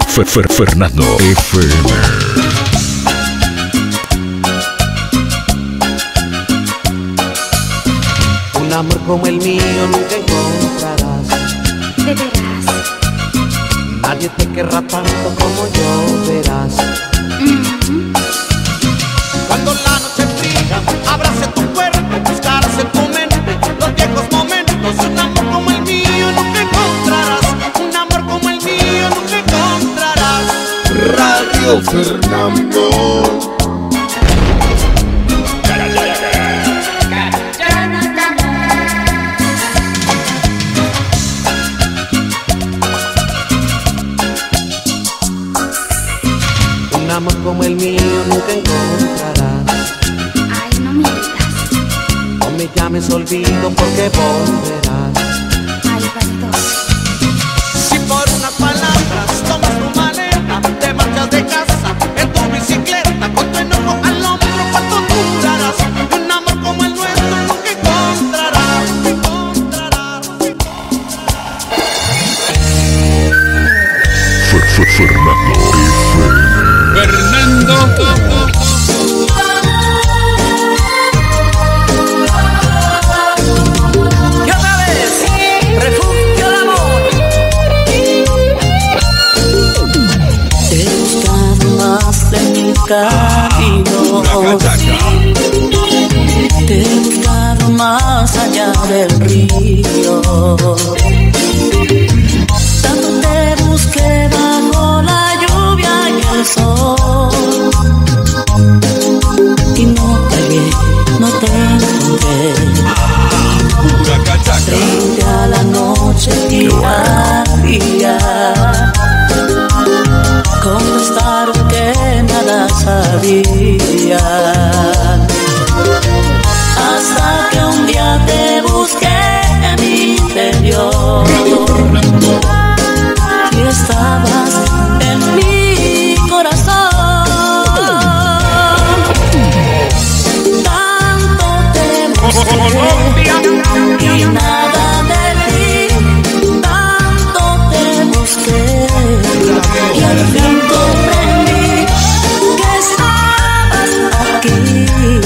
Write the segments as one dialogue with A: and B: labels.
A: Fernando FM.
B: Un amor como el mío nunca encontrarás.
C: De veras.
B: Nadie te querrá tanto como yo, verás. Cuando la noche fría abrace tu cuerpo, buscarás en tu mente los viejos momentos. Un amor como el mío nunca encontrarás. Un amor como el mío nunca encontrarás.
D: Radio Fernando.
B: Un amor como el mío nunca encontrarás.
C: Ay, no mientas.
B: No me llames olvido porque volverás.
C: Ay, bandido.
B: Si por unas palabras tomas tu maleta, te marchas de casa en tu bicicleta, con tu enojo al hombro, ¿cuánto durarás? Un amor como el nuestro nunca encontrarás.
A: Fernando FM.
E: Fernando.
F: Y otra vez, refugio del amor. He buscado más de mi camino. Te he buscado más allá del río. Tanto te busqué bajo la lluvia y el sol. Y no te hallé, no te encontré. Frente a la noche y al día, contestaron que nada sabía. Hasta que un día te busqué en mi interior y estabas en mi corazón. Tanto te busqué y nada de ti. Tanto te busqué y al fin comprendí que estabas aquí,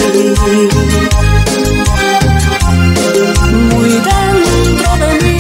F: muy dentro de mí.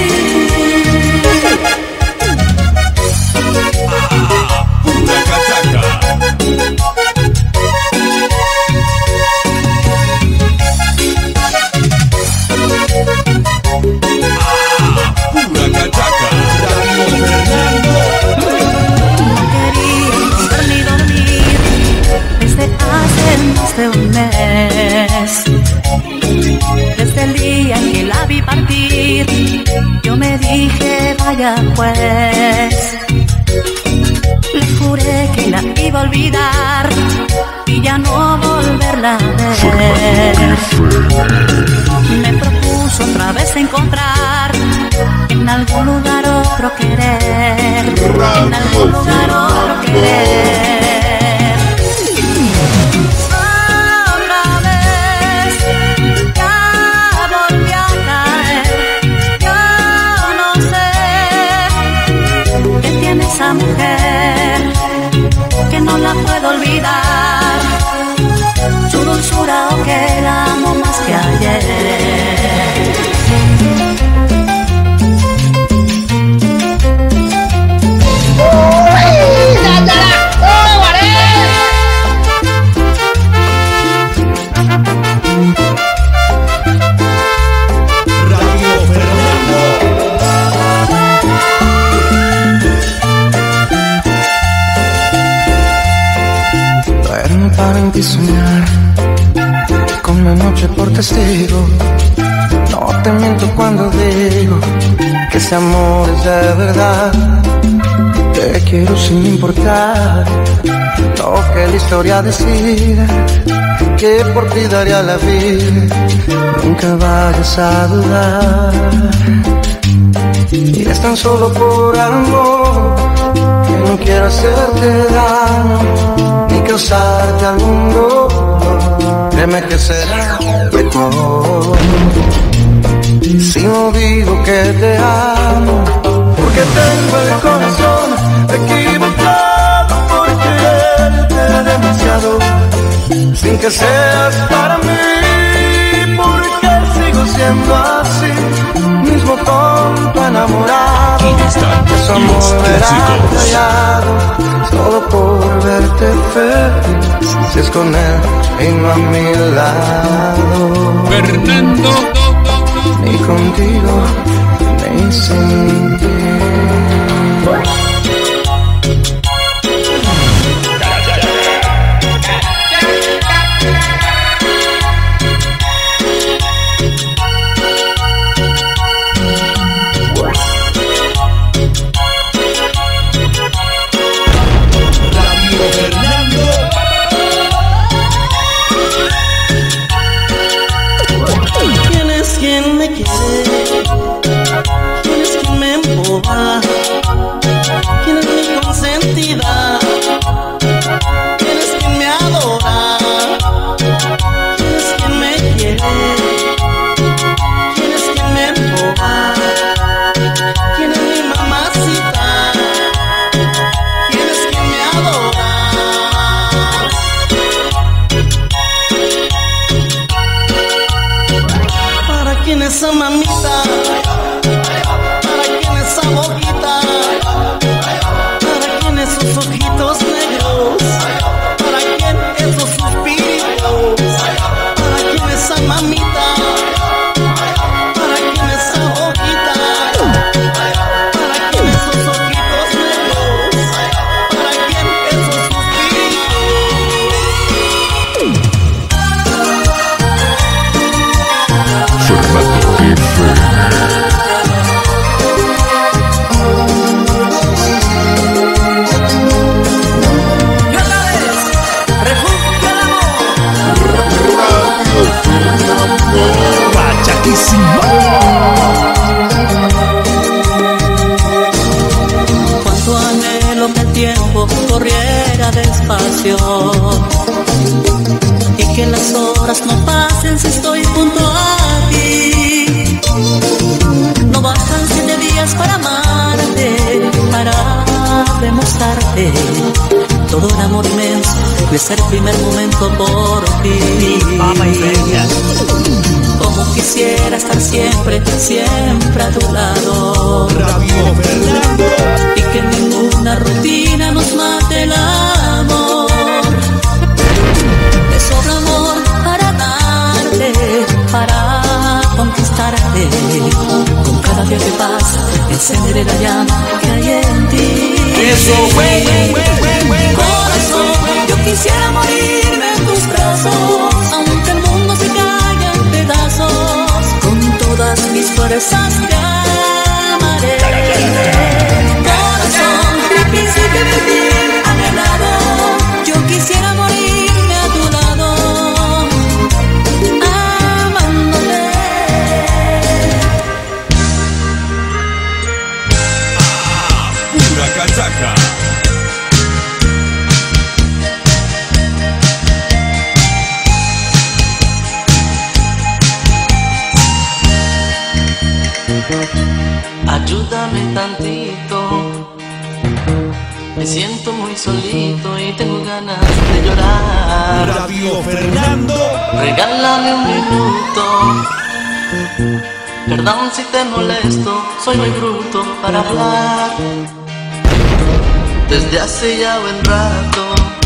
F: De un mes, desde el día en que la vi partir, yo me dije vaya pues. Le juré que la iba a olvidar y ya no volverla a ver. Me propuso otra vez encontrar en algún lugar otro querer, en algún lugar otro querer. Esa mujer que no la puedo olvidar, su dulzura o que la amo más que ayer.
G: Para en ti soñar, con la noche por testigo. No te miento cuando digo que ese amor es de verdad. Te quiero sin importar lo que la historia decida, que por ti daría la vida, nunca vayas a dudar. Y es tan solo por amor que no quiero hacerte daño ni causarte algún dolor. Créeme que será mejor si no digo que te amo, porque tengo el corazón equivocado. sin que seas para mí, porque sigo siendo así, mismo tonto enamorado.
A: Aquí están
G: Su amor
A: los
G: era
A: clásicos.
G: callado, todo por verte feliz, si es con él y no a mi lado.
A: Fernando.
G: Ni contigo, ni sin ti.
E: ¿Quién es quien me quiere? ¿Quién es quien me empuja? ¿Quién es mi consentida? ¿Quién es quien me adora? ¿Quién es quien me quiere? ¿Quién es quien me empuja? ¿Quién es mi mamacita? ¿Quién es quien me adora? ¿Para quién es esa mamita? ¿Para quién esa boquita? ¿Para quién esos ojitos negros? ¿Para quién esos suspiros? ¿Para quién esa mamita? ¿Para quién esa boquita? ¿Para quién esos ojitos negros? ¿Para quién esos suspiros?
A: Fernando FM.
E: Y otra vez, refugio al amor.
D: Radio Fernando.
A: Pachaquísimo.
F: Cuánto anhelo que el tiempo corriera despacio y que las horas no pasen si estoy junto a ti. No bastan 7 días para amarte, para demostrarte todo el amor inmenso desde el primer momento por ti. Como quisiera estar siempre, siempre a tu lado.
A: Radio Fernando.
F: Y que ninguna rutina nos mate el amor. Me sobra amor para darte, para conquistarte. Con cada día que pasa, encenderé la llama que hay en ti. Corazón, yo quisiera morirme en tus brazos, aunque el mundo se caiga en pedazos. Con todas mis fuerzas te amaré. Corazón, de principio y de fin anhelado, yo quisiera morirme a tu lado, amándote.
A: Pura cachaca.
E: Ayúdame tantito, me siento muy solito y tengo ganas de llorar.
A: Radio Fernando.
E: Regálame un minuto, perdón si te molesto, soy muy bruto para hablar. Desde hace ya buen rato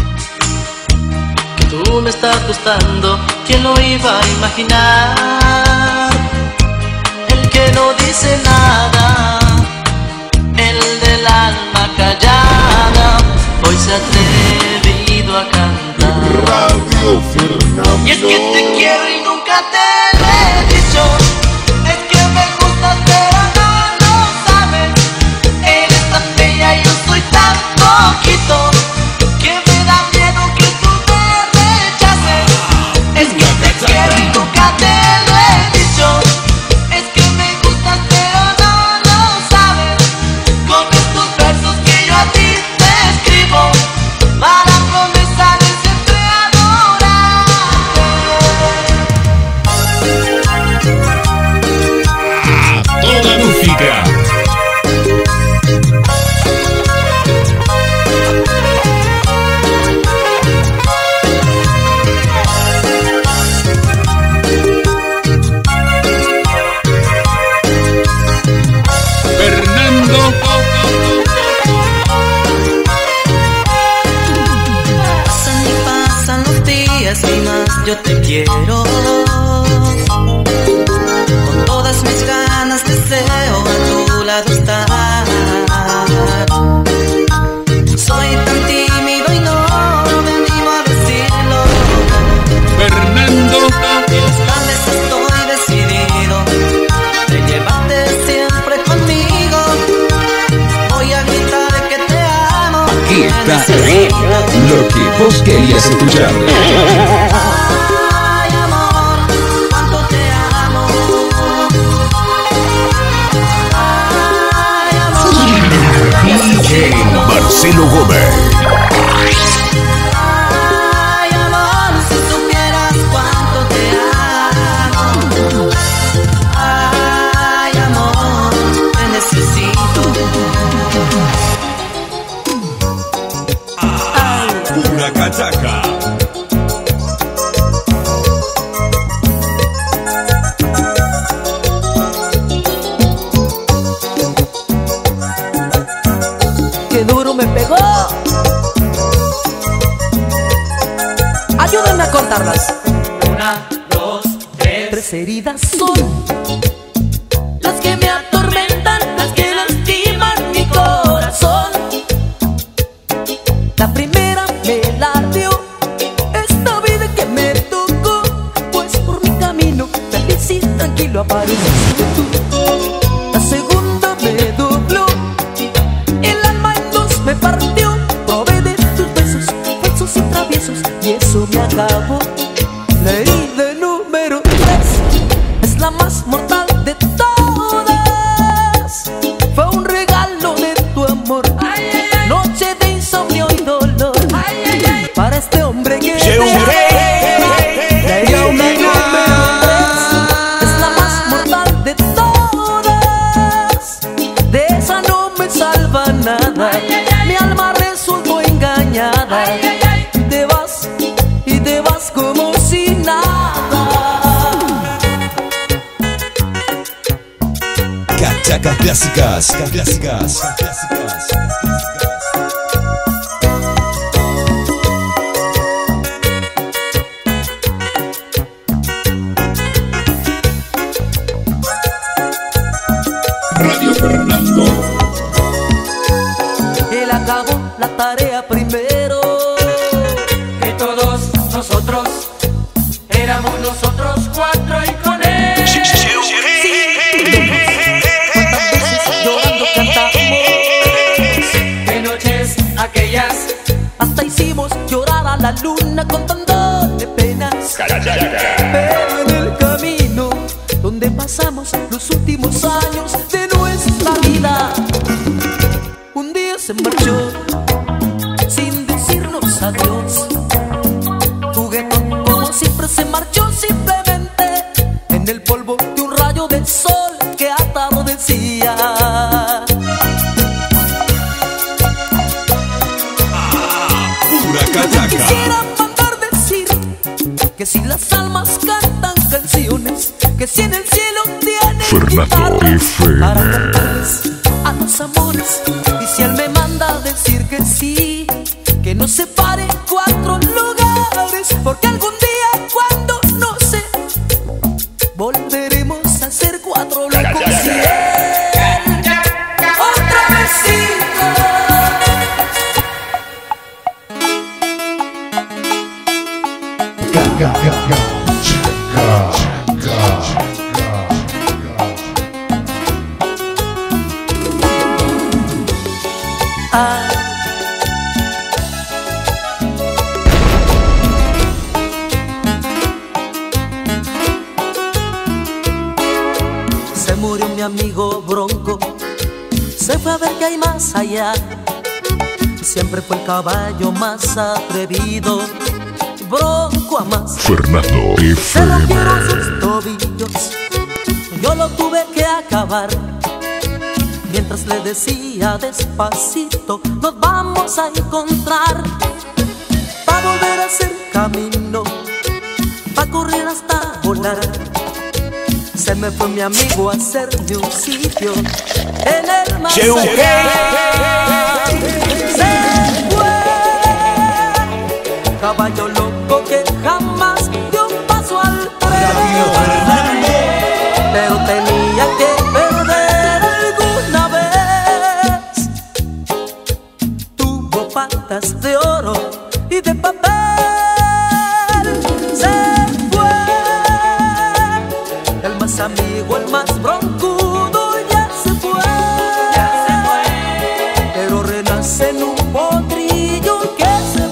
E: que tú me estás gustando, ¿quién lo iba a imaginar? El que no dice nada, el del alma callada, hoy se ha atrevido a cantar.
D: Radio Fernando.
E: Y es que te quiero y nunca te lo he dicho. Es que me gustas pero no lo sabes. Eres tan bella y yo soy tan poquito, que me da miedo que tú me rechaces. Es que te quiero y nunca te lo he dicho. Es que me gustas pero no lo sabes. Con estos versos que yo a ti te escribo, para promesa de siempre adorarte.
F: yo te quiero. Con todas mis ganas deseo a tu lado estar. Soy tan tímido y no me animo a decirlo.
A: Fernando.
F: Esta vez estoy decidido de llevarte siempre conmigo. Voy a gritar que te amo.
A: Aquí está lo que vos querías escuchar.
F: Ay, amor, cuánto te amo. Ay, amor.
A: Marcelo Gómez.
F: Ay, amor, si supieras cuánto te amo. Ay, amor, te necesito.
A: Pura cachaca.
F: ¡Qué duro me pegó! Ayúdenme a contarlas. 1, 2, 3. 3 heridas son las que me atormentan, las que lastiman mi corazón. La primera me la dio esta vida que me tocó, pues por mi camino feliz y tranquilo apareciste tú. La segunda me dobló, el alma en dos me partió. Probé de tus besos, falsos y traviesos, y eso me acabó. La herida número 3 es la más mortal de todas. Fue un regalo de tu amor, noche de insomnio y dolor, para este hombre que te ama. La herida número 3 es la más mortal de todas. De esa no me salva nada. Mi alma resultó engañada. Y te vas como si nada.
A: Cachacas clásicas. Radio Fernando.
F: Él acabó la tarea primero. Que todos nosotros éramos nosotros 4 y con él. Sí. ¿Cuántas veces llorando cantamos? ¿Qué noches aquellas? Hasta hicimos llorar a la luna contándole penas. Pero en el camino donde pasamos los últimos años de nuestra vida, un día se marchó sin decirnos adiós. Juguetón como siempre se marchó simplemente en el polvo de un rayo del sol que atardecía.
A: Pura cachaca.
F: Quisiera mandar decir que si las almas cantan canciones, que si en el cielo tienen
D: Fernando
F: guitarras
D: FM.
F: para cantarles a los amores. Y si él me manda decir que sí, que nos separe 4 lugares, porque algún día cuando no sé, volveremos a ser 4 locos. Y él, otra besito. Ah. Se murió mi amigo Bronco, se fue a ver qué hay más allá. Siempre fue el caballo más atrevido, Bronco a más.
D: Fernando
F: Se rompieron
D: FM.
F: sus tobillos, yo lo tuve que acabar. Mientras le decía despacito, nos vamos a encontrar, pa' volver a hacer camino, pa' correr hasta volar. Se me fue mi amigo a hacerme un sitio en el mar. Se fue, caballo loco que jamás dio
H: corbatas de oro y de papel. Se fue el más amigo, el más broncudo, ya se fue. Pero renace en un potrillo que se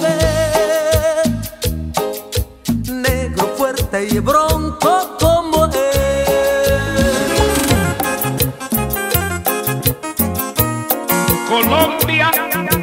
H: ve negro, fuerte y bronco como él.
I: Colombia.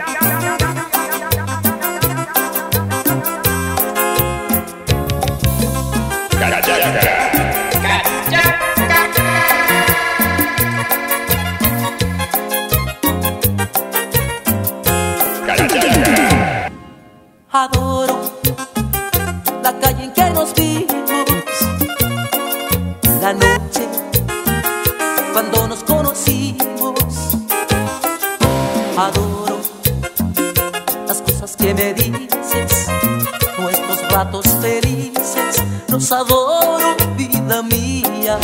H: Adoro la calle en que nos vimos, la noche cuando nos conocimos. Adoro las cosas que me dices, nuestros ratos felices. Los adoro, vida mía.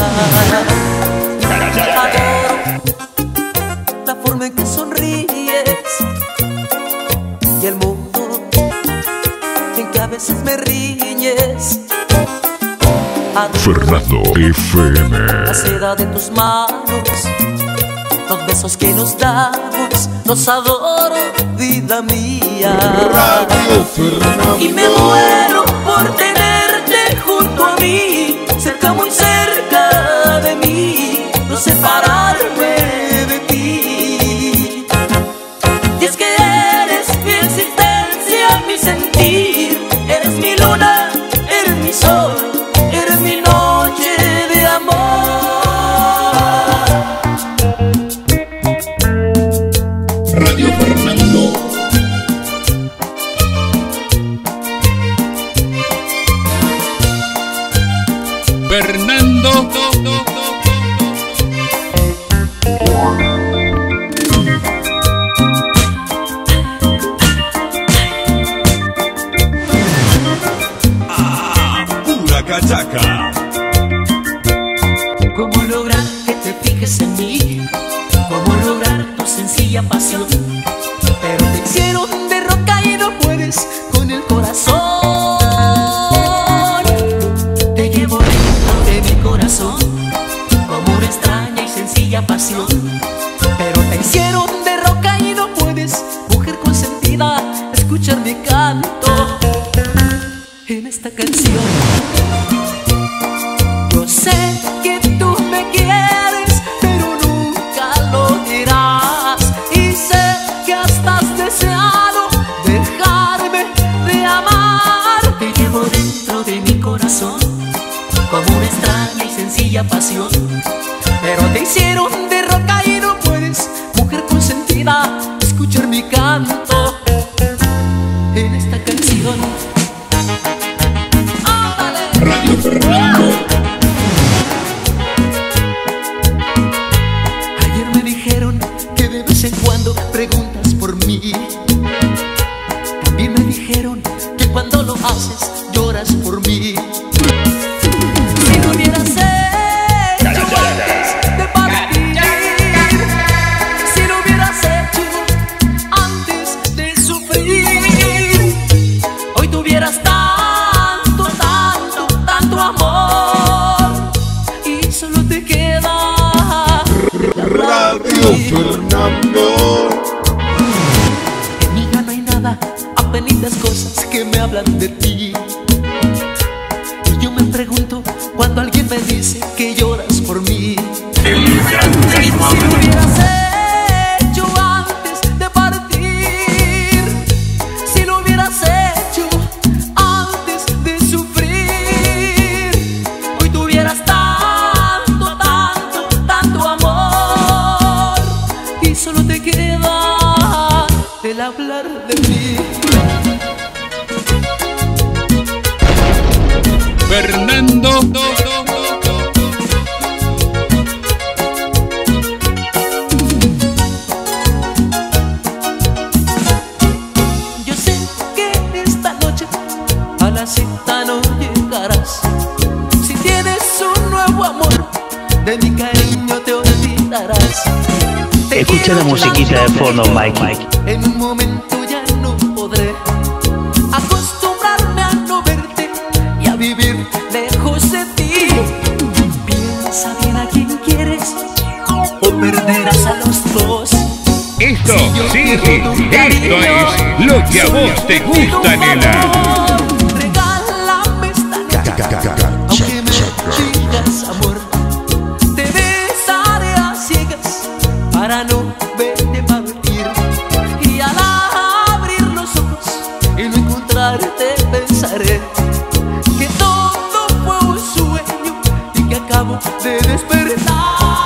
H: Adoro la forma en que sonríes y el modo en que a veces me riñes. Adoro
D: Fernando FM.
H: la seda de tus manos, los besos que nos damos. Los adoro, vida mía.
D: Radio Fernando.
H: Y me muero por tenerte junto a mí, cerca, muy cerca de mí, no separarme de ti. Y es que eres mi existencia, mi sentir, eres mi luna, eres mi sol, eres mi noche de amor.
D: Radio Fernando.
I: Fernando.
A: Pura cachaca.
H: ¿Cómo lograr que te fijes en mí? ¿Cómo lograr tu sencilla pasión? Pero te hicieron de roca y no puedes con el corazón. Te llevo dentro de mi corazón como una extraña y sencilla pasión. Pero te hicieron de roca y no puedes, mujer consentida, escuchar mi canto en esta canción. Yo sé que tú me quieres, pero nunca lo dirás. Y sé que hasta has deseado dejarme de amar. Te llevo dentro de mi corazón como una extraña y sencilla pasión. Pero te hicieron de roca y no puedes, mujer consentida, escuchar mi canto en esta canción.
D: Radio Fernando.
H: Ayer me dijeron que de vez en cuando preguntas por mí. También me dijeron que cuando lo haces lloras por mí. Si no hubieras hecho antes de partir, si lo hubieras hecho antes de sufrir, hoy tuvieras tanto, tanto, tanto amor. Y solo te queda
D: Radio Fernando.
H: en mí ya no hay nada, apenitas cosas que me hablan de ti. Y yo me pregunto cuando alguien me dice que lloras por mí. Si lo hubieras hecho antes de partir, si lo hubieras hecho antes de sufrir, hoy tuvieras tanto, tanto, tanto amor. Y solo te queda el hablar de mí.
I: Fernando.
H: Yo sé que esta noche a la cita no llegarás. Si tienes un nuevo amor, de mi cariño te olvidarás. Te
J: Escucha
H: quiero
J: la musiquita de fondo, Mikey.
H: En un momento ya no
A: Esto es lo que a vos te gusta, nena.
H: Regálame esta noche, aunque me digas amor, te besaré a ciegas para no verte partir. Y al abrir los ojos y no encontrarte pensaré que todo fue un sueño y que acabo de despertar.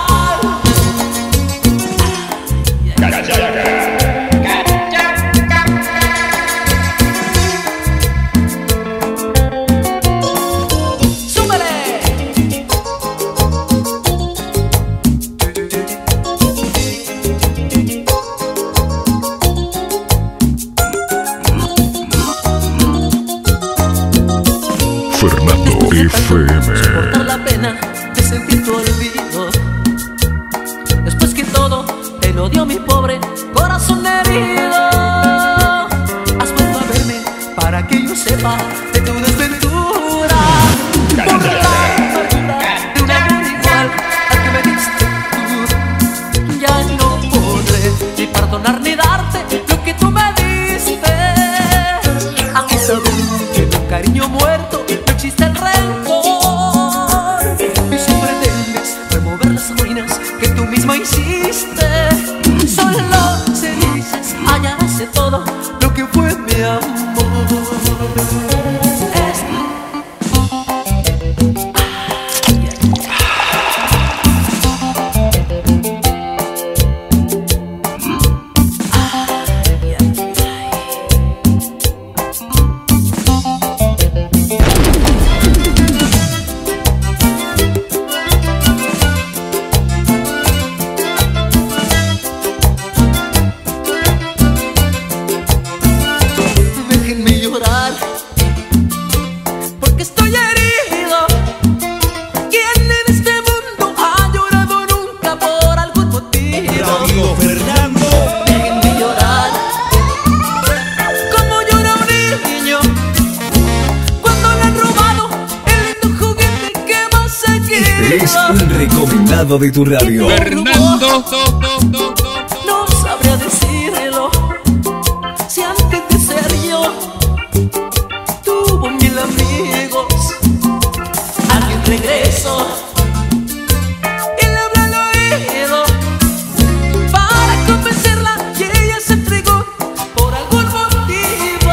D: Fernando FM.
H: Soporto la pena de sentir tu olvido. Después que todo te lo dio mi pobre corazón herido. Has vuelto a verme para que yo sepa de tu desventura. Por la amargura de un amor igual al que me diste tú. Ya no podré ni perdonar ni darte lo que tú me diste. Aunque saber que tu cariño muerto no existe el rencor. Y si pretendes remover las ruinas que tú misma hiciste, solo se dices hallarás de todo lo que fue mi amor. Déjenme llorar porque estoy herido. ¿Quién en este mundo ha llorado nunca por algún motivo?
B: Radio Fernando.
H: Déjenme llorar como llora un niño cuando le han robado el lindo juguete que más ha querido.
A: Es un recomendado de tu radio.
H: Fernando. No sabría decirlo si antes de ser yo tuvo 1000 amigos. Alguien regresó y le habló al oído para convencerla y ella se entregó por algún motivo.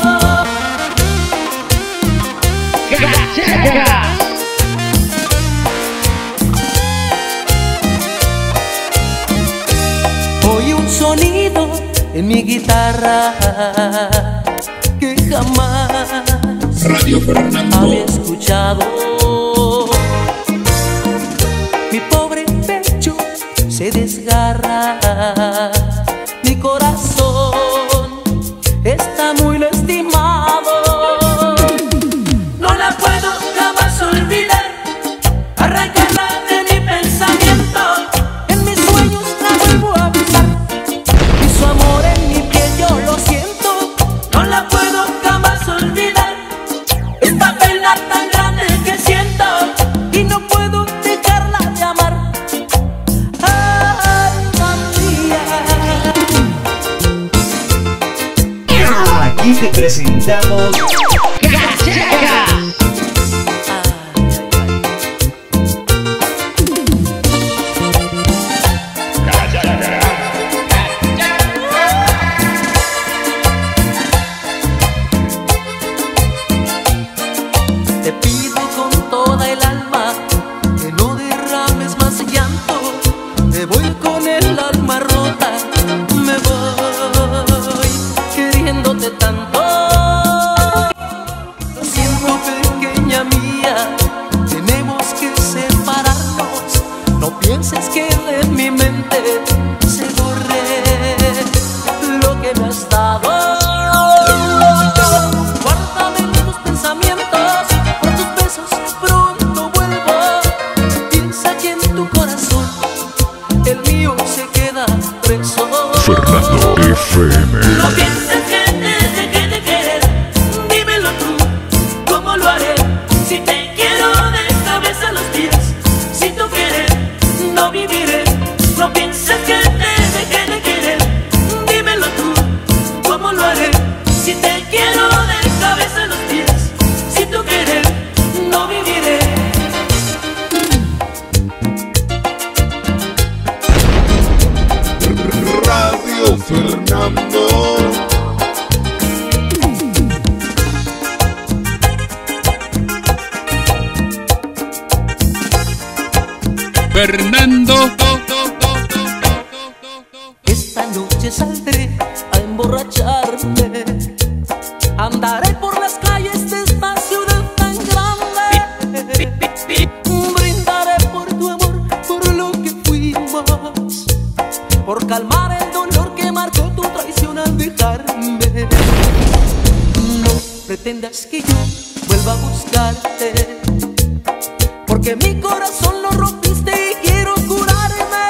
H: Oí un sonido en mi guitarra que jamás
D: Radio Fernando.
H: había escuchado. Mi pobre pecho se desgarra, mi corazón está muy lastimado. No la puedo jamás olvidar, arrancarla de mi pensamiento. En mis sueños la vuelvo a besar y su amor en mi piel yo lo siento. No la puedo jamás olvidar, esta pena tan grande que siento y no puedo dejarla de amar. Alma mía.
A: Aquí te presentamos
H: Te pido con toda el alma que no derrames más llanto. Me voy con el alma rota, me voy queriéndote tanto. Lo siento, pequeña mía, tenemos que separarnos. No pienses que de mi mente se borre lo que me has dado. Guárdame en los pensamientos, por tus besos pronto vuelvo. Piensa que en tu corazón el mío se queda preso.
D: Fernando FM.
H: No pienses que desde que te
I: Fernando.
H: Esta noche saldré a emborracharme, andaré por las calles de esta ciudad tan grande, brindaré por tu amor, por lo que fuimos, por calmar el dolor que marcó tu traición al dejarme. No pretendas que yo vuelva a buscarte, porque mi corazón lo rompiste y quiero curarme.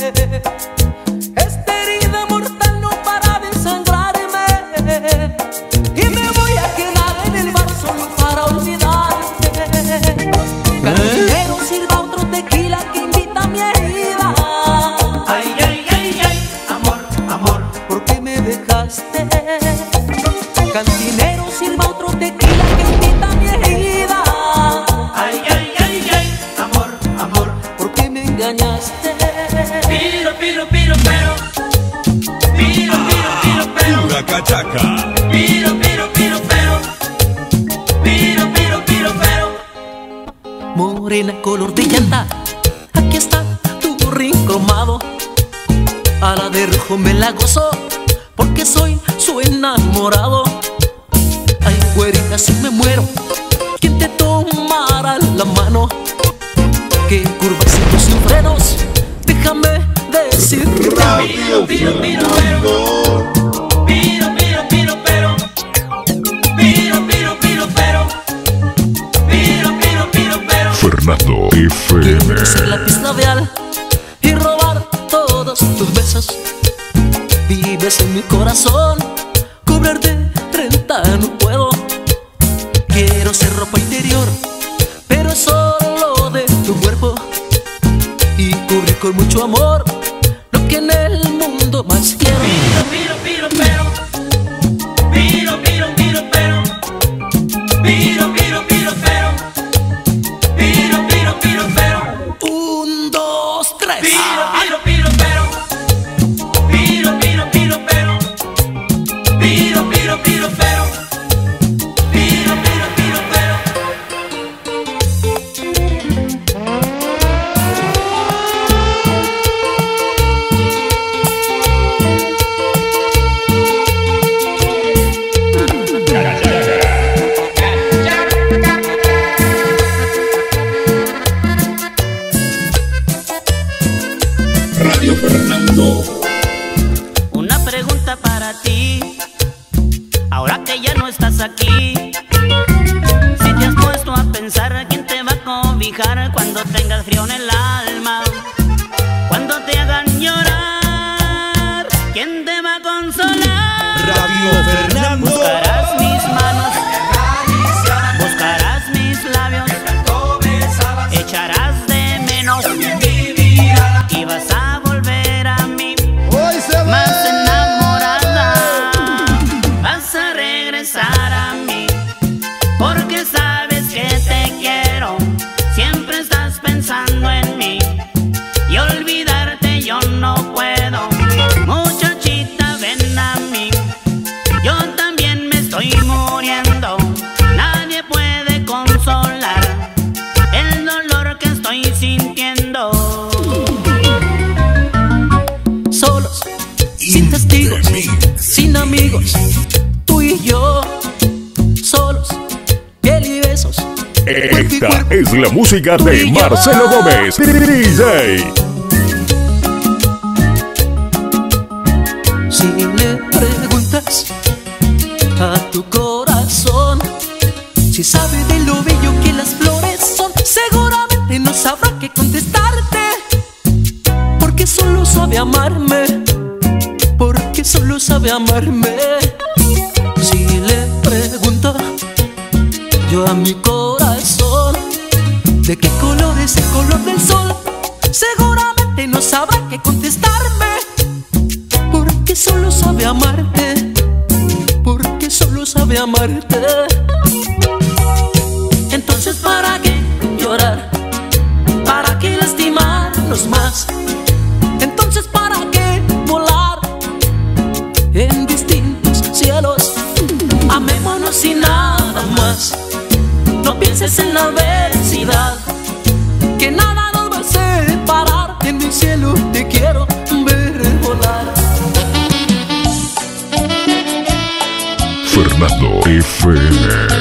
H: Esta herida mortal no para de sangrarme, y me voy a quedar en el bar solo para olvidarte. Cantinero, sirva otro tequila que invita a mi herida. Ay, ay, ay, ay, amor, amor, ¿por qué me dejaste? Cantinero, sirva otro tequila que invita a mi herida. Ay, ay, ay, ay, amor, amor, ¿por qué me engañaste? Piro, piro, piro, pero. Piro, piro, piro, pero.
A: Pura cachaca.
H: Piro, piro, piro, pero. Piro, piro, piro, pero. Morena color de llanta, aquí está tu ring cromado. A la de rojo me la gozo, porque soy su enamorado. Ay, güerita, si me muero, ¿quién te tomará la mano? ¿Qué curvas y tus sin frenos? Déjame decir.
A: Radio Fernando.
H: Piro, piro, piro, pero. Piro, piro, piro, pero. Piro, piro, piro, pero.
D: Fernando FM.
H: Quiero ser lápiz labial y robar todos tus besos. Vives en mi corazón, cobrarte renta no puedo. Quiero ser ropa interior, pero solo de tu cuerpo, y cubrir con mucho amor lo que en el mundo más quiero. Piro, piro, piro, pero. Piro, piro, piro, pero. Piro, piro, piro, pero. Piro, piro, piro, pero. 1, 2, 3. Piro, piro, piro, pero. Piro, piro, piro, pero. Piro, piro, piro, pero. Piro, piro, piro, pero.
D: Radio Fernando.
J: Una pregunta para ti, ahora que ya no estás aquí. Si te has puesto a pensar quién te va a cobijar cuando tengas frío en el alma, cuando te hagan llorar, ¿quién te va a consolar?
A: Radio Fernando.
J: Buscarás mis manos, buscarás mis labios, echarás de menos y vas a volver a mí más enamorada. Vas a regresar a mí porque sabes que te quiero. Siempre estás pensando en mí y olvidarte yo no puedo. Muchachita, ven a mí, yo también me estoy muriendo. Nadie puede consolar el dolor que estoy sintiendo. Solos, sin testigos, sin amigos, tú y yo. Solos, piel y besos.
D: Esta es la música de Marcelo Gómez, DJ.
H: Si le preguntas a tu corazón si sabe de lo bello que las flores son, seguramente no sabrá qué contestarte, porque solo sabe amarme, porque solo sabe amarme. Si le pregunto yo a mi corazón de qué color es el color del sol, seguramente no sabrá qué contestarme, porque solo sabe amarte, porque solo sabe amarte. Entonces, ¿para qué llorar? ¿Para qué lastimarnos más? Entonces, ¿para qué volar en distintos cielos? Amémonos y nada más. No pienses en la adversidad, que nada nos va a separar. cielo te quiero ver volar.
D: Fernando FM.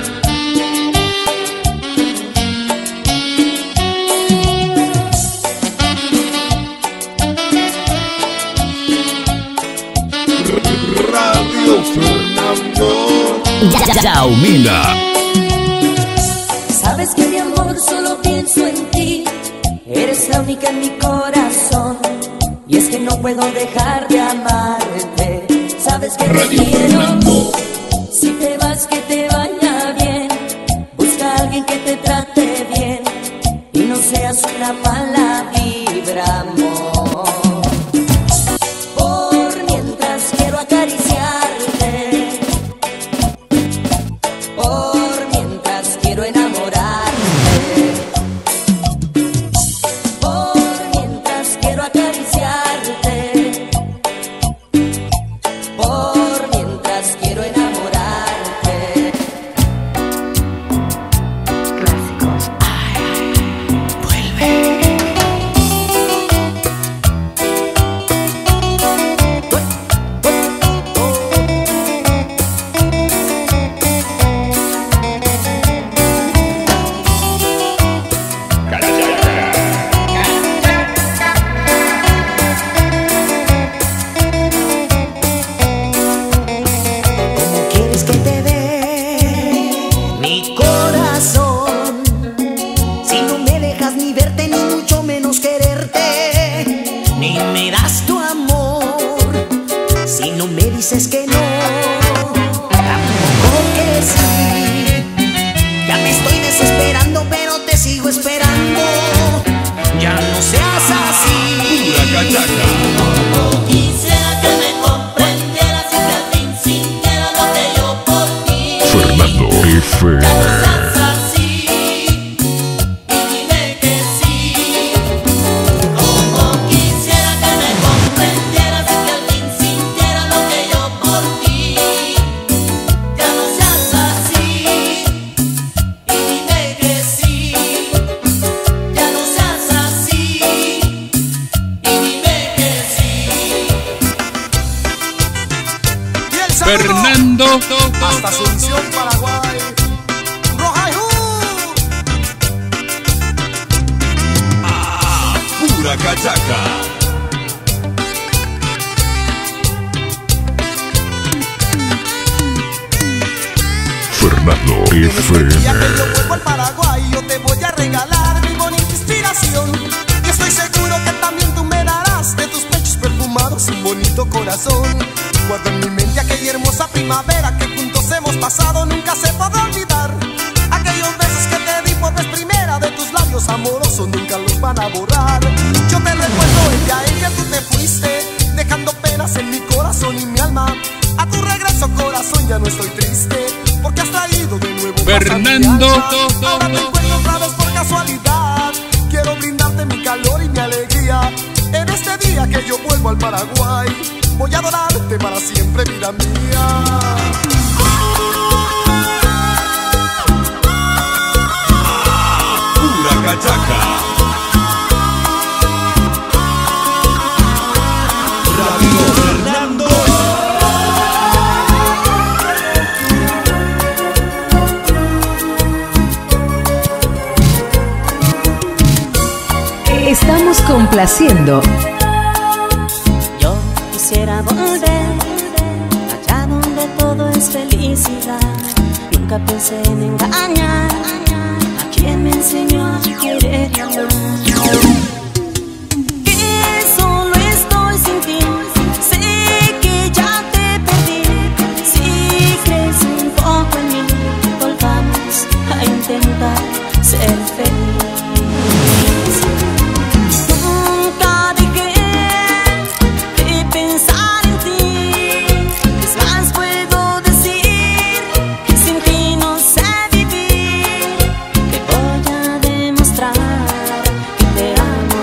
A: Radio Fernando.
D: Yaumina.
I: Sabes que mi amor solo pienso en ti, eres la única en mi corazón, y es que no puedo dejar de amarte. Sabes que te quiero, si te vas que te vaya bien, busca a alguien que te trate bien y no seas una mala vibra, amor. Por mientras quiero acariciarte, por mientras quiero enamorarte, por mientras quiero acariciarte, por mientras quiero enamorarte. Clásicos. Vuelve. ¿Cómo quieres que te dé mi corazón si no me dejas ni verte ni mucho menos quererte? Ni me das tu amor si no me dices que no, tampoco que sí. Ya me estoy desesperando pero te sigo esperando. Ya no seas así. Como quisiera que me comprendieras y que al fin sintieras lo que yo por ti.
D: Fernando FM.
I: Ya no seas así y dime que sí. Como quisiera que me comprendieras y que al fin sintieras lo que yo por ti. Ya no seas así y dime que sí. Ya no seas así y dime que sí.
B: Y el saludo
D: Fernando.
B: hasta Asunción, Paraguay. Roja y
A: Pura cachaca.
D: Fernando
B: el día que yo
D: FM.
B: vuelvo al Paraguay, yo te voy a regalar mi bonita inspiración. Y estoy seguro que también tú me darás de tus pechos perfumados un bonito corazón. Guardo en mi mente aquella hermosa primavera que juntos hemos pasado, nunca se podrá olvidar. Aquellos besos que te di por vez primera, de tus labios amorosos nunca los van a borrar. Yo te recuerdo el día en que tú te fuiste, dejando penas en mi corazón y mi alma. A tu regreso, corazón, ya no estoy triste, porque has traído de nuevo paz a mi
D: Fernando.
B: alma. Ahora te encuentro otra vez por casualidad. Quiero brindarte mi calor y mi alegría en este día que yo vuelvo al Paraguay. Voy a adorarte para siempre, vida mía.
A: Pura cachaca. Radio Fernando.
K: Estamos complaciendo.
I: Yo quisiera volver allá donde todo es felicidad. Nunca pensé en engañar a quien me enseñó a querer y amar. Que solo estoy sin ti, sé que ya te perdí. Si crees un poco en mí, volvamos a intentar ser feliz. Nunca dejé de pensar en ti, es más puedo decir, sin ti no sé vivir. Te voy a demostrar que te amo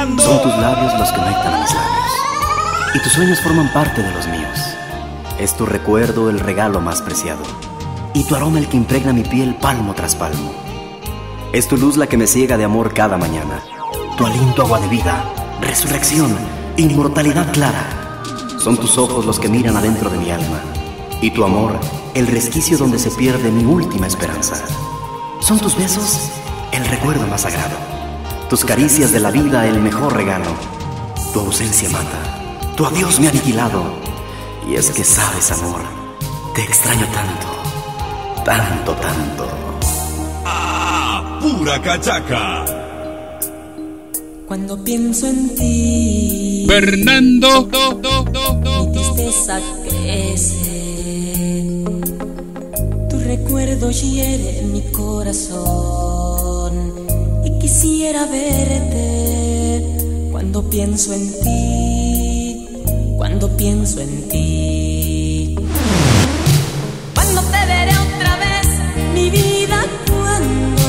L: Son tus labios los que conectan a mis labios, y tus sueños forman parte de los míos. Es tu recuerdo el regalo más preciado, y tu aroma el que impregna mi piel palmo tras palmo. Es tu luz la que me ciega de amor cada mañana, tu aliento agua de vida, resurrección, inmortalidad clara. Son tus ojos los que miran adentro de mi alma, y tu amor el resquicio donde se pierde mi última esperanza. Son tus besos el recuerdo más sagrado, tus caricias de la vida el mejor regalo. Tu ausencia mata, tu adiós me ha aniquilado, y es que sabes, amor, te extraño tanto, tanto, tanto.
A: ¡Ah! ¡Pura cachaca!
M: Cuando pienso en ti,
D: Fernando,
M: mi tristeza crece. Tu recuerdo hiere en mi corazón y quisiera verte. Cuando pienso en ti, cuando pienso en ti. Cuando te veré otra vez, mi vida, cuando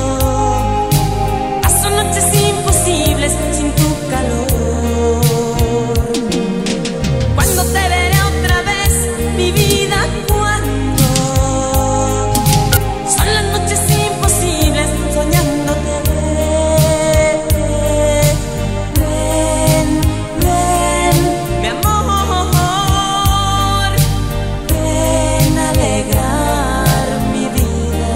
M: paso noches imposibles sin tu calor. Cuando te veré otra vez, mi vida, cuando son las noches imposibles soñándote. Ven, ven, mi amor, ven a alegrar mi vida.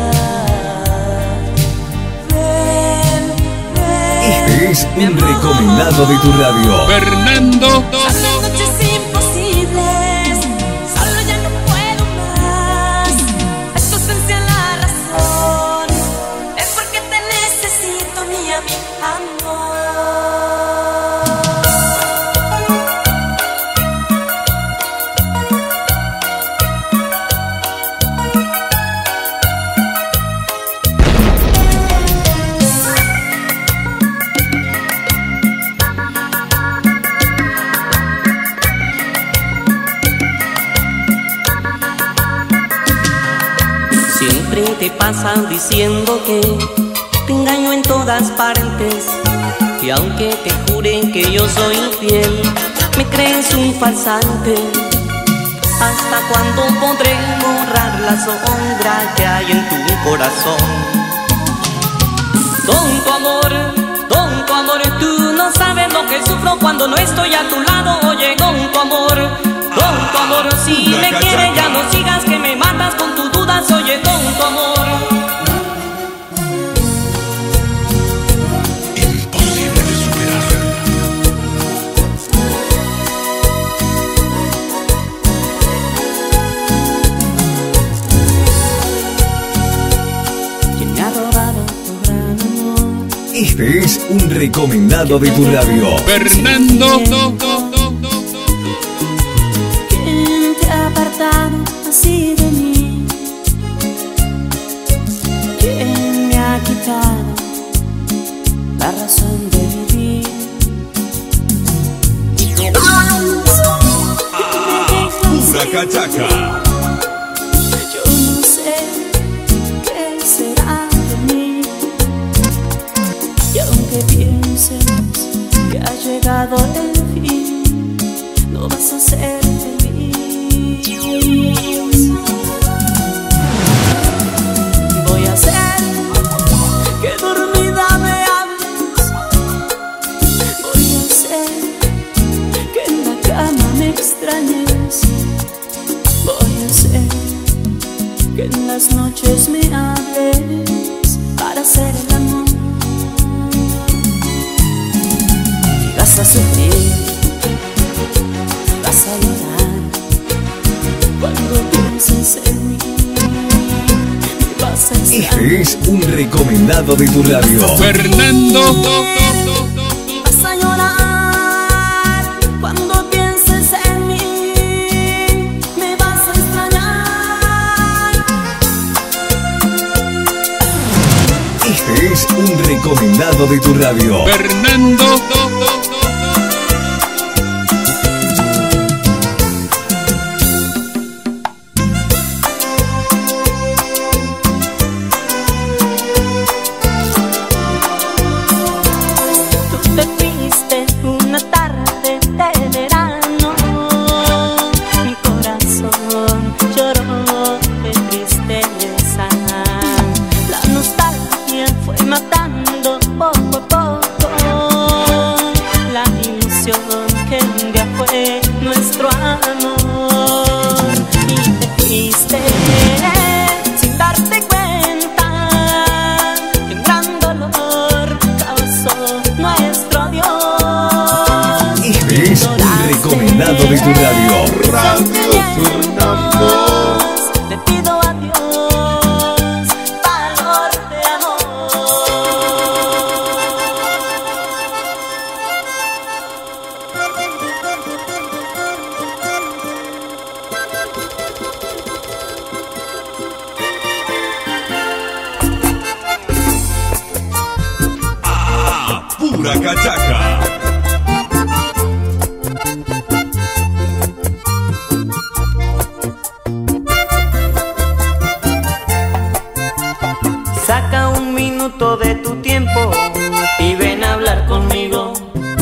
M: Ven, ven.
A: Este es un recomendado de tu radio.
D: Fernando,
M: Son las noches imposibles, solo ya no puedo más. Es tu ausencia la razón, es porque te necesito, mi amor.
J: Siempre te pasan diciendo que te engaño en todas partes, y aunque te juren que yo soy infiel, me crees un farsante. ¿Hasta cuándo podré borrar la sombra que hay en tu corazón? Tonto amor, tú no sabes lo que sufro cuando no estoy a tu lado. Oye, tonto amor, si me quieres ya no sigas, que me matas con tus dudas. Oye, tonto amor.
A: Imposible de superar.
M: ¿Quién me ha robado tu gran amor?
A: Este es un recomendado de tu radio.
D: Fernando,
M: ¿Quién te ha apartado así de mí? ¿Quién me ha quitado la razón de vivir? Y te vas,
A: Pura cachaca.
M: yo no sé qué será de mí. Y aunque pienses que ha llegado el fin, no vas a ser feliz. Voy a hacer que dormida me ames. Voy a hacer que en la cama me extrañes. Voy a hacer que en las noches me hables para hacer el amor. Y vas a sufrir, vas a llorar cuando pienses en mí. Y vas a
A: Este
M: extrañar,
A: es un recomendado de tu radio.
D: Fernando,
M: vas a llorar cuando pienses en mí. Me vas a extrañar.
A: Este es un recomendado de tu radio.
D: Fernando,
M: Tú te fuiste
F: matando poco a poco la ilusión que un día fue nuestro amor. Y te fuiste sin darte cuenta que un gran dolor causó nuestro adiós.
A: Este es un recomendado de tu radio.
F: Radio Fernando. Le pido a Dios valor de
A: Ah, pura cachaca.
J: Saca un minuto de tu tiempo y ven a hablar conmigo.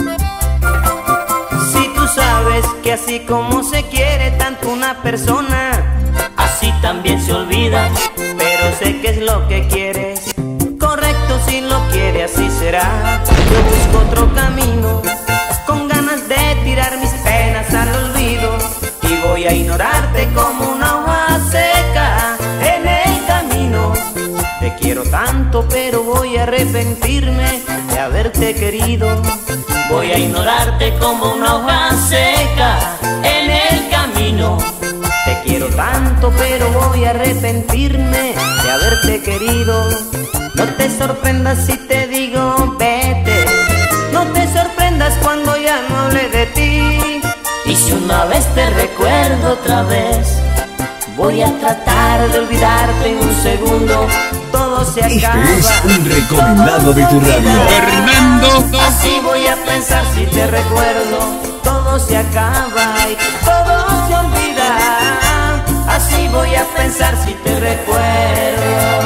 J: Si tú sabes que así como se quiere tanto una persona, así también se olvida. Pero sé que es lo que quieres. Correcto, si lo quiere así será. Yo busco otro camino, con ganas de tirar mis penas al olvido. Y voy a ignorarte como una hoja seca en el camino. Te quiero tanto, pero voy a arrepentirme de haberte querido. Voy a ignorarte como una hoja seca en el camino. Te quiero tanto, pero voy a arrepentirme de haberte querido. No te sorprendas si te digo vete. No te sorprendas cuando ya no hable de ti. Y si una vez te recuerdo otra vez, voy a tratar de olvidarte en un segundo. Todo se acaba.
A: Este es un recomendado de tu radio.
J: Fernando. Así voy a pensar si te recuerdo. Todo se acaba y todo se olvida. Así voy a pensar si te recuerdo.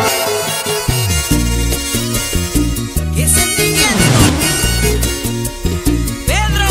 I: ¡Qué sentimiento! Pedro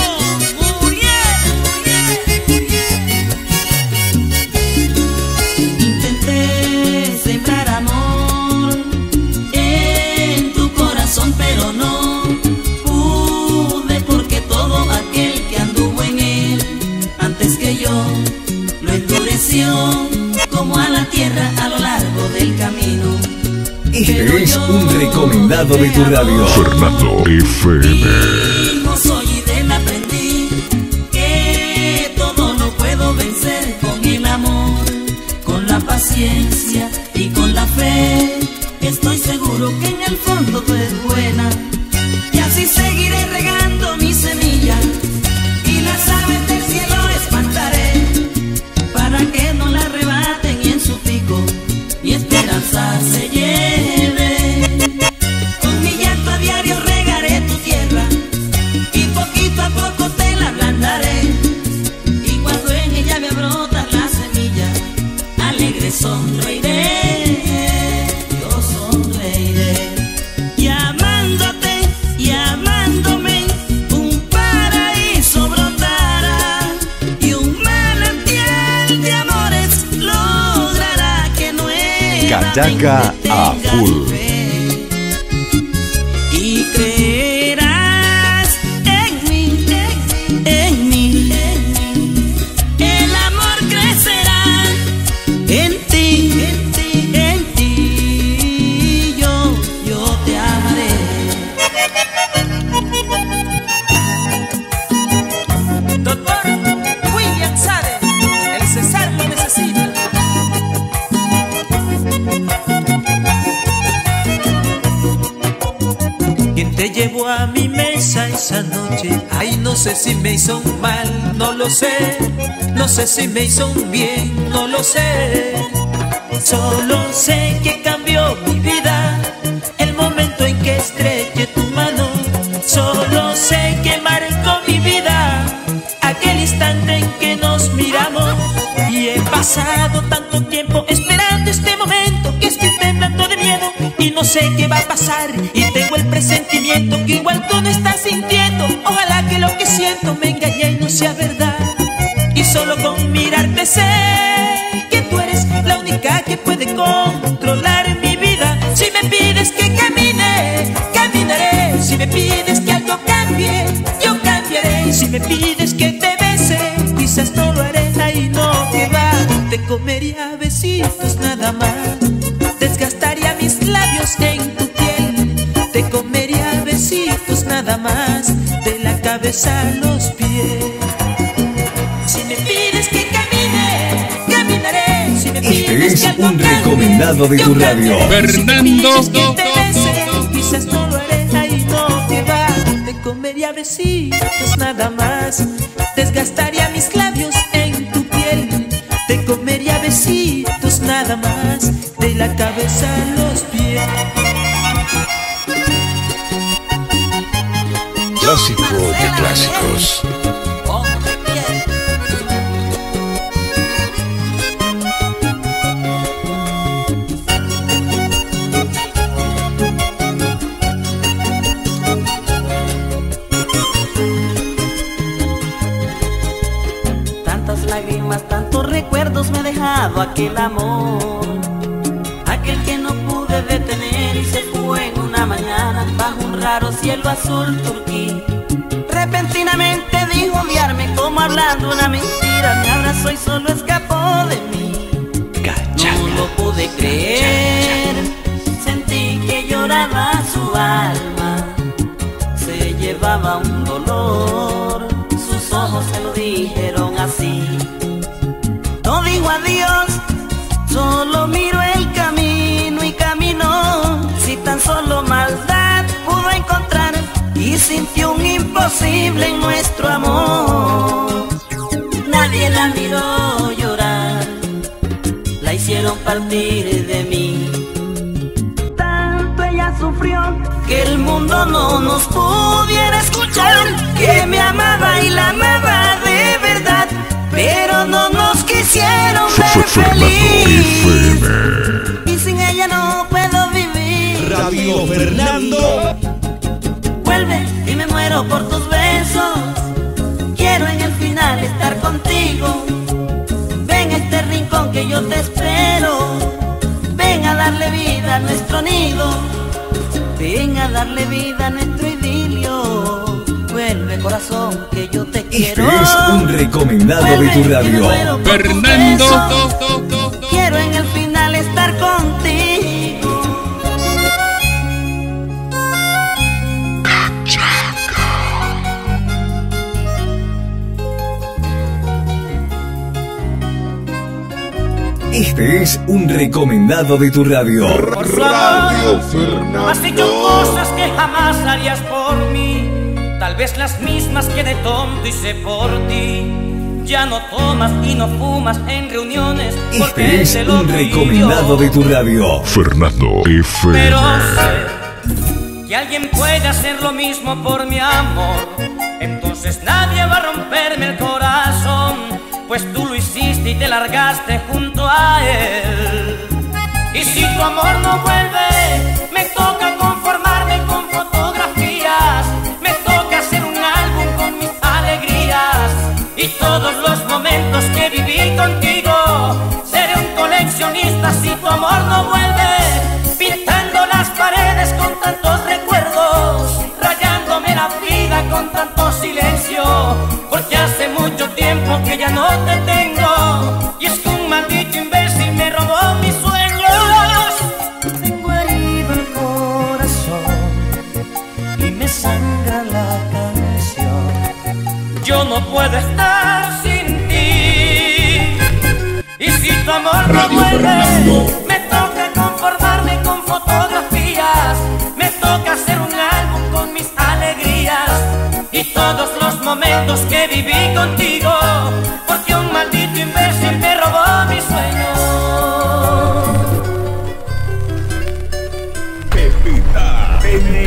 I: Intenté sembrar amor en tu corazón, pero no pude, porque todo aquel que anduvo en él antes que yo lo endureció como a la tierra a lo largo del camino.
A: Este es un recomendado de tu radio.
D: Fernando FM.
I: No soy y de él aprendí que todo lo puedo vencer con el amor, con la paciencia y con la fe. Estoy seguro que en el fondo tú eres buena, y así seguiré regando mi semilla y las aves del cielo espantaré para que no la arrebaten y en su pico mi esperanza se lleve. Con mi llanto a diario regaré tu tierra y poquito a poco te la ablandaré. Y cuando en ella me brotas la semilla, alegre sonreiré, yo sonreiré. Y amándote y amándome, un paraíso brotará y un manantial de amores logrará que
D: Cachaca a full.
I: y creerás en mí, en mí. El amor crecerá en ti, en ti. Yo te amaré. Doctor William Sade, el César lo necesita. ¿Quién te llevó a mi mesa esa noche? Ay, no sé si me hizo un mal, no lo sé. No sé si me hizo un bien, no lo sé. Solo sé que cambió mi vida el momento en que estreché tu mano. Solo sé que marcó mi vida aquel instante en que nos miramos. Y he pasado tanto tiempo esperando este momento que estoy temblando de miedo y no sé qué va a pasar. Y tengo el presentimiento que igual tú no estás sintiendo. Ojalá que lo que siento me engañe y no sea verdad. Y solo con mirarte sé que tú eres la única que puede controlar mi vida. Si me pides que camine
M: me pides que algo cambie, yo cambiaré. Si me pides que te bese, quizás no lo haré. Ahí no, que va, te comería besitos nada más. Desgastaría mis labios en tu piel. Te comería besitos nada más, de la cabeza a los pies. Si me pides que camine, caminaré. Si me pides que algo
A: un recomendado de tu radio.
M: Fernando. Si me pides que te bese, quizás no lo haré. Ahí no, que va, te comería besitos nada más. Desgastaría mis labios en tu piel. Te comería besitos nada más, de la cabeza a los pies.
D: Clásico de clásicos.
J: Tantas lágrimas, tantos recuerdos me ha dejado aquel amor, aquel que no pude detener y se fue en una mañana bajo un raro cielo azul turquí. Repentinamente dijo odiarme como hablando una mentira, me abrazó y solo escapó de mí. No lo pude creer, sentí que lloraba su alma, se llevaba un dolor, sus ojos se lo dijeron así. No digo adiós, solo miro el camino y caminó. Si tan solo maldad pudo encontrar y sintió un imposible en nuestro amor. Nadie la miró llorar, la hicieron partir de mí. Tanto ella sufrió que el mundo no nos pudiera escuchar, que me amaba y la amaba de verdad, pero no nos quisieron ver feliz. Y sin ella no puedo vivir.
A: Radio Fernando.
J: Vuelve y me muero por tus besos. Quiero en el final estar contigo. Ven a este rincón que yo te espero. Ven a darle vida a nuestro nido. Ven a darle vida a nuestro idilio. Vuelve corazón que yo te quiero.
A: Este es un recomendado de tu radio.
M: Fernando.
J: Quiero en el final estar contigo.
A: Este es un recomendado de tu radio.
M: Radio Fernando. Has hecho cosas que jamás harías por mí, tal vez las mismas que de tonto hice por ti. Ya no tomas y no fumas en reuniones.
A: Este es un recomendado de tu radio.
D: Fernando FM.
M: Pero sé que alguien puede hacer lo mismo por mi amor. Entonces nadie va a romperme el corazón, pues tú lo hiciste y te largaste junto a él. Y si tu amor no vuelve, me toca conformarme con fotografías. Me toca hacer un álbum con mis alegrías y todos los momentos que viví contigo. Seré un coleccionista si tu amor no vuelve, pintando las paredes con tantos recuerdos, rayándome la vida con tanto silencio, porque hace mucho tiempo que ya no te tengo. Y es que un maldito imbécil me robó mis sueños. Tengo herido el corazón y me sangra la canción. Yo no puedo estar sin ti. Y si tu amor no vuelve, me toca conformarme con fotografías. Me toca hacer un álbum con mis alegrías y todos los momentos que viví contigo, porque un maldito imbécil me robó mis sueños.
A: Pepita,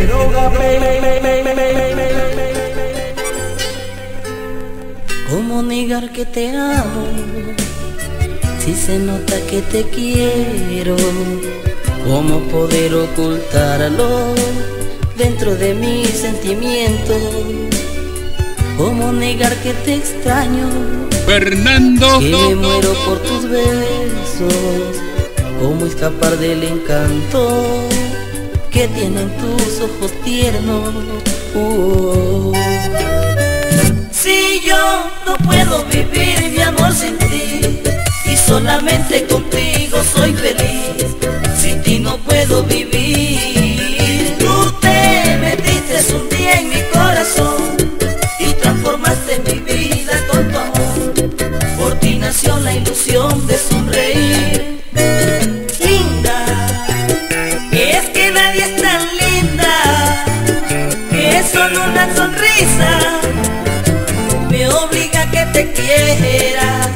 J: ¿Cómo negar que te amo si se nota que te quiero? ¿Cómo poder ocultarlo dentro de mis sentimientos? ¿Cómo negar que te extraño,
M: Fernando?
J: Que me muero por tus besos. ¿Cómo escapar del encanto
N: que tienen tus ojos tiernos. Si yo no puedo vivir mi amor sin ti, y solamente contigo soy feliz, sin ti no puedo vivir. Tú te metiste un día en mi corazón y transformaste mi vida con tu amor. Por ti nació la ilusión de sonreír. Linda, es que nadie es tan linda, que solo una sonrisa me obliga a que te quiera.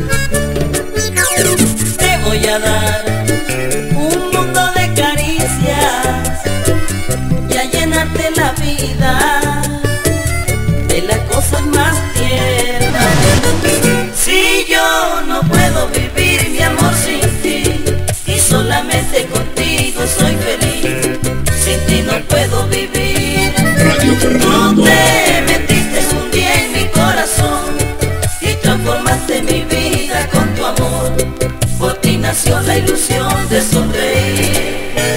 N: Te voy a dar un mundo de caricias y a llenarte la vida de las cosas más tiernas. Si yo no puedo vivir mi amor sin ti, y solamente contigo soy feliz, sin ti no puedo vivir. Tú te metiste un día en mi corazón y transformaste mi vida con tu amor. Por ti nació la ilusión de sonreír.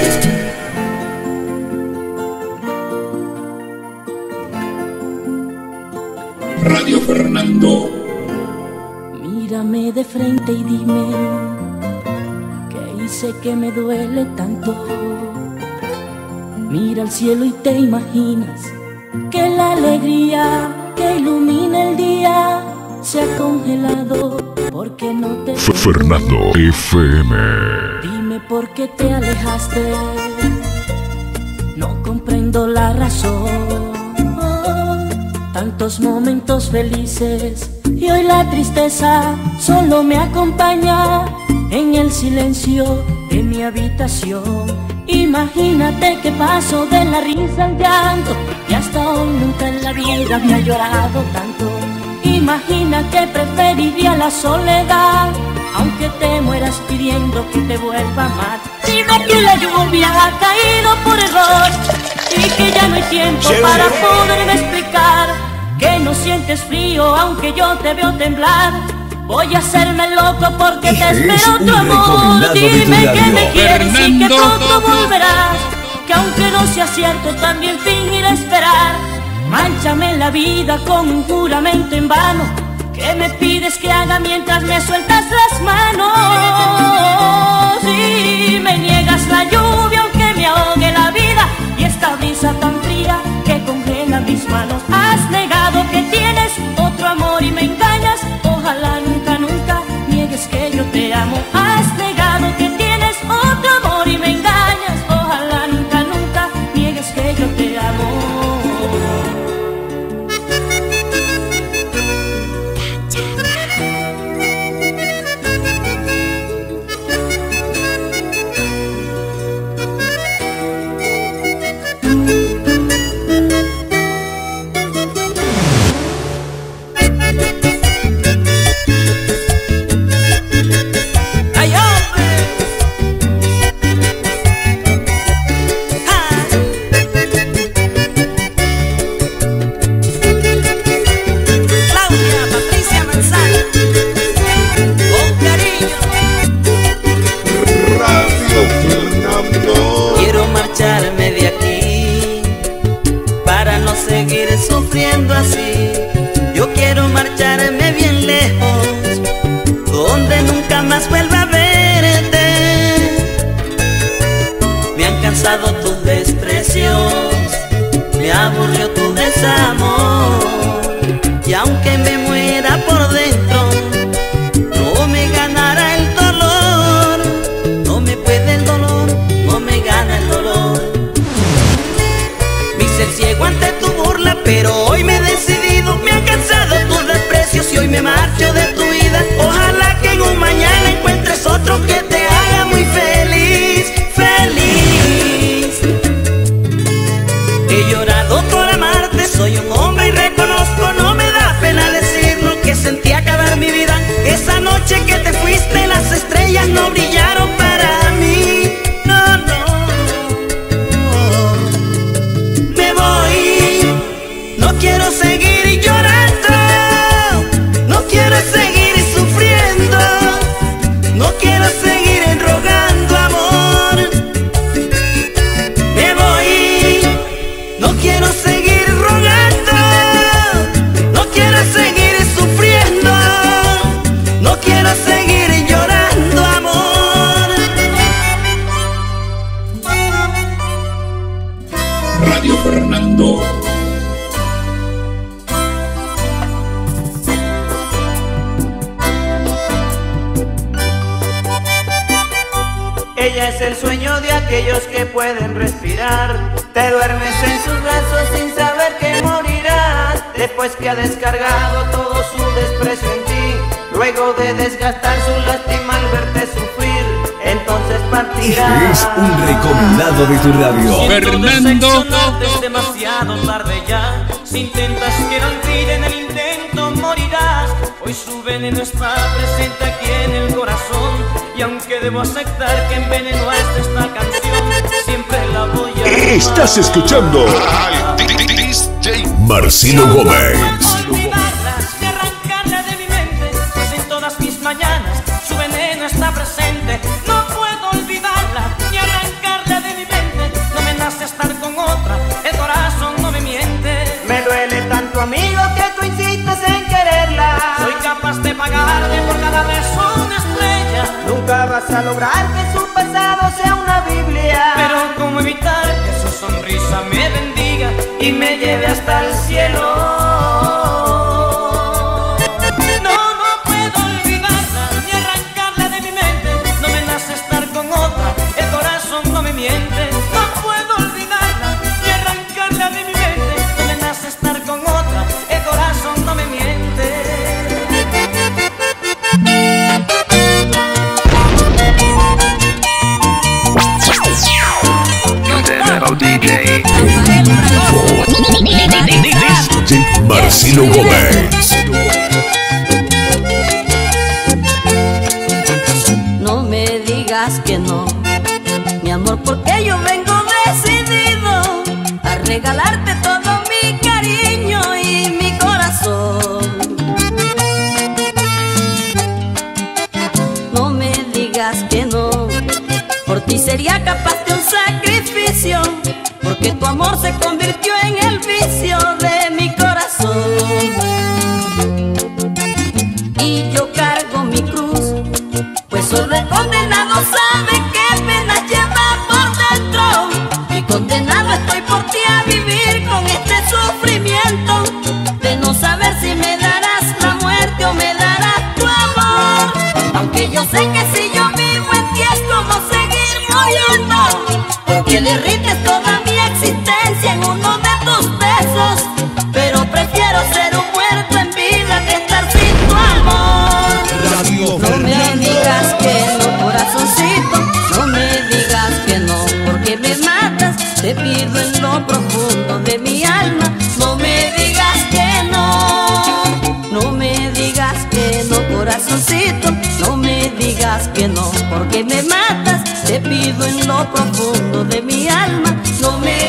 D: Radio Fernando.
M: Mírame de frente y dime qué hice que me duele tanto. Mira al cielo y te imaginas que la alegría que ilumina el día se ha congelado porque no te veo.
D: Fernando FM.
M: Dime por qué te alejaste, no comprendo la razón. Tantos momentos felices y hoy la tristeza solo me acompaña en el silencio de mi habitación. Imagínate que paso de la risa al llanto y hasta hoy nunca en la vida había llorado tanto. Imagina que preferiría la soledad, aunque te mueras pidiendo que te vuelva a amar. Dime que la lluvia ha caído por error y que ya no hay tiempo para poderme explicar que no sientes frío aunque yo te veo temblar. Voy a hacerme loco porque te espero tu amor. Dime que me quieres y que pronto volverás, que aunque no sea cierto también fingiré esperar. Mánchame la vida con un juramento en vano que me pides que haga mientras me sueltas las manos. Y me niegas la lluvia aunque me ahogue la vida y esta brisa tan fría que congela mis manos. Has negado que tienes otro amor y me engañas. Ojalá nunca, nunca niegues que yo te amo. Has negado que tienes otro amor y me engañas. Ojalá nunca, nunca niegues que yo te amo.
N: Sufriendo así, yo quiero marcharme bien lejos, donde nunca más vuelva a verte. Me han cansado tus desprecios, me aburrió tu desamor, y aunque me muera por dentro, no me ganará el dolor. No me puede el dolor, no me gana el dolor. Mi ser ciego ante tu burla, pero hoy me he decidido. Me han cansado tus desprecios y hoy me marcho de tu vida. Ojalá que en un mañana encuentres otro que te haga muy feliz, feliz. He llorado por amarte, soy un hombre y reconozco, no me da pena decir lo que sentí acabar mi vida. Esa noche que te fuiste, las estrellas no brillaron para mí. No, no. Me voy, no quiero seguir llorando, no quiero seguir
D: Fernando.
J: Ella es el sueño de aquellos que pueden respirar. Te duermes en sus brazos sin saber que morirás, después que ha descargado todo su desprecio en ti. Luego de desgastar su lástima al verte sufrir, entonces partirás.
A: Este es un recomendado de tu radio.
J: Fernando. Es demasiado tarde ya. Si intentas que no olvide, en el intento morirás. Hoy su veneno está presente aquí en el corazón, y aunque debo aceptar que envenenó hasta esta canción, siempre la voy a amar.
D: Estás escuchando al DJ Marcelo Gómez.
J: Ni arrancarla de mi mente, pues en todas mis mañanas su veneno está presente. No puedo olvidarla, ni arrancarla de mi mente. No me nace estar con otra, el corazón no me miente. Me duele tanto, amigo, que tú insistes en quererla. Soy capaz de pagarle por cada beso una estrella. Nunca vas a lograr que su pasado sea una Biblia, pero cómo evitar que su sonrisa me bendiga y me lleve hasta el cielo. No puedo olvidarla, ni arrancarla de mi mente. No me nace estar con otra, el corazón no me miente.
D: DJ Marcelo Gómez.
M: No me digas que no, mi amor, porque yo vengo decidido a regalarte todo mi cariño y mi corazón. No me digas que no, por ti sería capaz de un sacrificio, porque tu amor se convirtió en el vicio de mi corazón. Y yo cargo mi cruz, pues soy de condenado, sabe qué penas lleva por dentro. Y condenado estoy por ti a vivir con este sufrimiento de no saber si me darás la muerte o me darás tu amor. Aunque yo sé que si yo vivo en ti es como seguir muriendo, porque derrites toda mi existencia en uno de tus besos. Pero prefiero ser un muerto en vida que estar sin tu amor. No me digas que no, corazoncito, no me digas que no, porque me matas. Te pido en lo profundo de mi alma, no me digas que no. No me digas que no, corazoncito, no me digas que no, porque me matas. Te pido en lo profundo de mi alma, no me